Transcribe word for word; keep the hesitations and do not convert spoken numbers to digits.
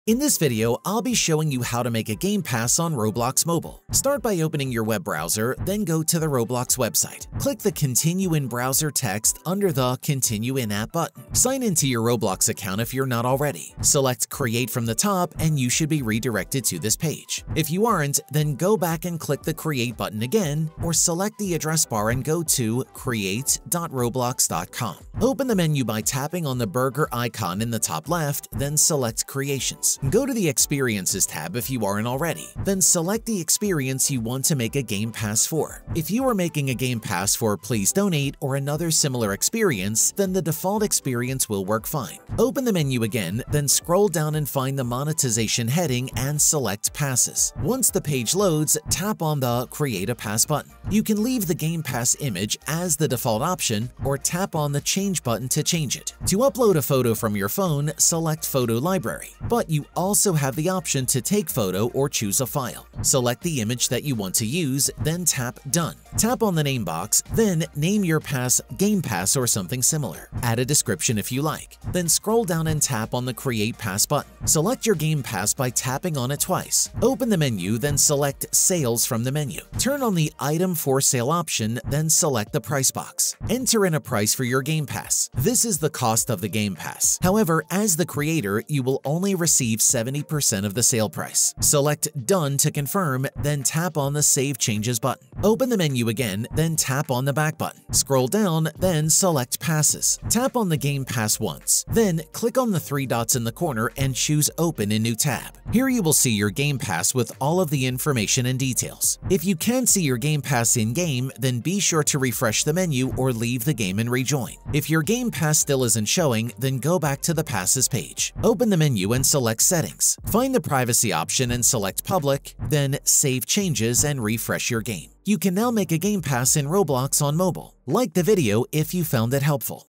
In this video, I'll be showing you how to make a game pass on Roblox Mobile. Start by opening your web browser, then go to the Roblox website. Click the Continue in Browser text under the Continue in-app button. Sign into your Roblox account if you're not already. Select Create from the top and you should be redirected to this page. If you aren't, then go back and click the Create button again, or select the address bar and go to create dot roblox dot com. Open the menu by tapping on the burger icon in the top left, then select Creations. Go to the Experiences tab if you aren't already, then select the experience you want to make a game pass for. If you are making a game pass for Please Donate or another similar experience, then the default experience will work fine. Open the menu again, then scroll down and find the monetization heading and select Passes. Once the page loads, tap on the Create a Pass button. You can leave the game pass image as the default option or tap on the Change button to change it. To upload a photo from your phone, select Photo Library, but you also have the option to take photo or choose a file. Select the image that you want to use, then tap Done. Tap on the name box, then name your pass Game Pass or something similar. Add a description if you like. Then scroll down and tap on the Create Pass button. Select your game pass by tapping on it twice. Open the menu, then select Sales from the menu. Turn on the Item for Sale option, then select the price box. Enter in a price for your game pass. This is the cost of the game pass. However, as the creator, you will only receive seventy percent of the sale price. Select Done to confirm, then tap on the Save Changes button. Open the menu again, then tap on the back button. Scroll down, then select Passes. Tap on the Game Pass once. Then click on the three dots in the corner and choose Open in New tab. Here you will see your Game Pass with all of the information and details. If you can't see your Game Pass in-game, then be sure to refresh the menu or leave the game and rejoin. If your Game Pass still isn't showing, then go back to the Passes page. Open the menu and select Settings. Find the privacy option and select Public, then Save Changes and refresh your game. You can now make a game pass in Roblox on mobile. Like the video if you found it helpful.